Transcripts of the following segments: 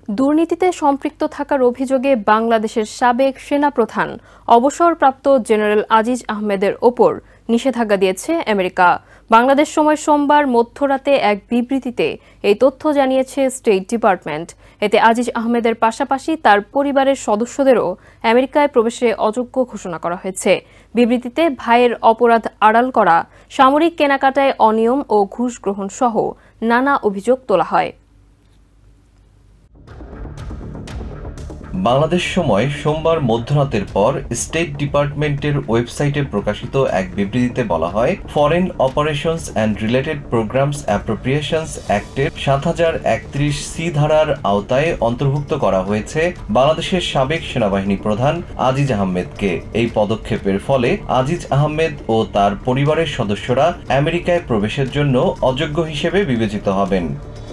দুর্নীতিতে সম্পৃক্ত থাকার অভিযোগে বাংলাদেশের সাবেক সেনাপ্রধান অবসরপ্রাপ্ত জেনারেল আজিজ আহমেদের ওপর নিষেধাজ্ঞা দিয়েছে আমেরিকা। বাংলাদেশ সময় সোমবার মধ্যরাতে এক বিবৃতিতে এই তথ্য জানিয়েছে স্টেট ডিপার্টমেন্ট। এতে আজিজ আহমেদের পাশাপাশি তার পরিবারের সদস্যদেরও আমেরিকায় প্রবেশে অযোগ্য ঘোষণা করা হয়েছে। বিবৃতিতে ভাইয়ের অপরাধ আড়াল করা, সামরিক কেনাকাটায় অনিয়ম ও ঘুষ গ্রহণ সহ নানা অভিযোগ তোলা হয়। বাংলাদেশ সময় সোমবার মধ্যরাতের পর স্টেট ডিপার্টমেন্টের ওয়েবসাইটে প্রকাশিত এক বিবৃতিতে বলা হয়, foreign operations and related programs appropriations অ্যাক্টের ৭০৩১ সি ধারার আওতায় অন্তর্ভুক্ত করা হয়েছে বাংলাদেশের সাবেক সেনাবাহিনী প্রধান আজিজ আহমেদকে। এই পদক্ষেপের ফলে আজিজ আহমেদ ও তার পরিবারের সদস্যরা আমেরিকায় প্রবেশের জন্য অযোগ্য হিসেবে বিবেচিত হবেন।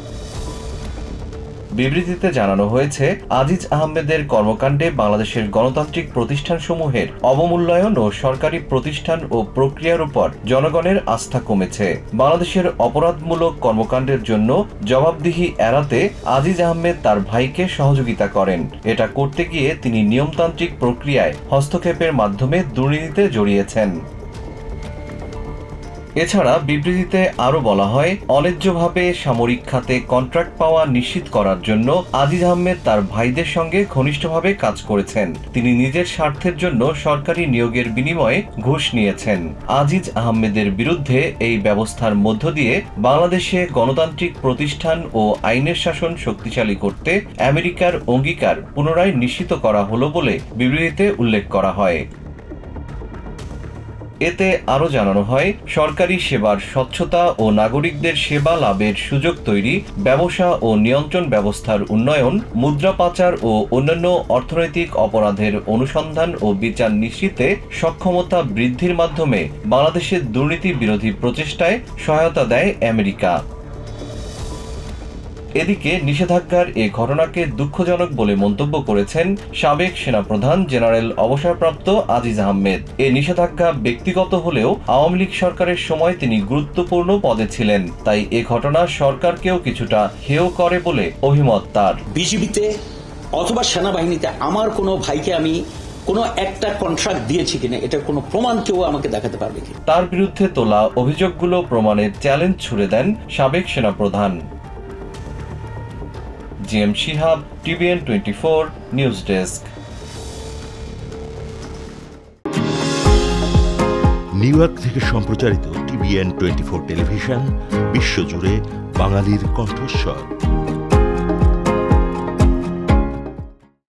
বিবৃতিতে জানানো হয়েছে, আজিজ আহমেদের কর্মকাণ্ডে বাংলাদেশের গণতান্ত্রিক প্রতিষ্ঠানসমূহের অবমূল্যায়ন ও সরকারি প্রতিষ্ঠান ও প্রক্রিয়ার উপর জনগণের আস্থা কমেছে। বাংলাদেশের অপরাধমূলক কর্মকাণ্ডের জন্য জবাবদিহি এড়াতে আজিজ আহমেদ তার ভাইকে সহযোগিতা করেন। এটা করতে গিয়ে তিনি নিয়মতান্ত্রিক প্রক্রিয়ায় হস্তক্ষেপের মাধ্যমে দুর্নীতিতে জড়িয়েছেন। এছাড়া বিবৃতিতে আরও বলা হয়, অন্যায্যভাবে সামরিক খাতে কন্ট্রাক্ট পাওয়া নিশ্চিত করার জন্য আজিজ আহমেদ তার ভাইদের সঙ্গে ঘনিষ্ঠভাবে কাজ করেছেন। তিনি নিজের স্বার্থের জন্য সরকারি নিয়োগের বিনিময়ে ঘুষ নিয়েছেন। আজিজ আহমেদের বিরুদ্ধে এই ব্যবস্থার মধ্য দিয়ে বাংলাদেশে গণতান্ত্রিক প্রতিষ্ঠান ও আইনের শাসন শক্তিশালী করতে আমেরিকার অঙ্গীকার পুনরায় নিশ্চিত করা হলো বলে বিবৃতিতে উল্লেখ করা হয়। এতে আরও জানানো হয়, সরকারি সেবার স্বচ্ছতা ও নাগরিকদের সেবা লাভের সুযোগ তৈরি, ব্যবসা ও নিয়ন্ত্রণ ব্যবস্থার উন্নয়ন, মুদ্রা পাচার ও অন্যান্য অর্থনৈতিক অপরাধের অনুসন্ধান ও বিচার নিশ্চিতে সক্ষমতা বৃদ্ধির মাধ্যমে বাংলাদেশের দুর্নীতি বিরোধী প্রচেষ্টায় সহায়তা দেয় আমেরিকা। এদিকে নিষেধাজ্ঞার এ ঘটনাকে দুঃখজনক বলে মন্তব্য করেছেন সাবেক সেনাপ্রধান জেনারেল অবসরপ্রাপ্ত আজিজ আহমেদ। এ নিষেধাজ্ঞা ব্যক্তিগত হলেও আওয়ামী লীগ সরকারের সময় তিনি গুরুত্বপূর্ণ পদে ছিলেন, তাই এ ঘটনা সরকারকেও কিছুটা হেয় করে বলে অভিমত তার। বিজিবিতে অথবা সেনাবাহিনীতে আমার কোনো ভাইকে আমি কোনো একটা কন্ট্রাক্ট দিয়েছি কিনা এটা কোনো প্রমাণ কেউ আমাকে দেখাতে পারবে কি? তার বিরুদ্ধে তোলা অভিযোগগুলো প্রমাণের চ্যালেঞ্জ ছুড়ে দেন সাবেক সেনাপ্রধান। GM Shihab, TVN 24 news desk. New York থেকে সম্প্রচারিত টিভিএন 24 টেলিভিশন বিশ্বজুড়ে বাঙালির কণ্ঠস্বর।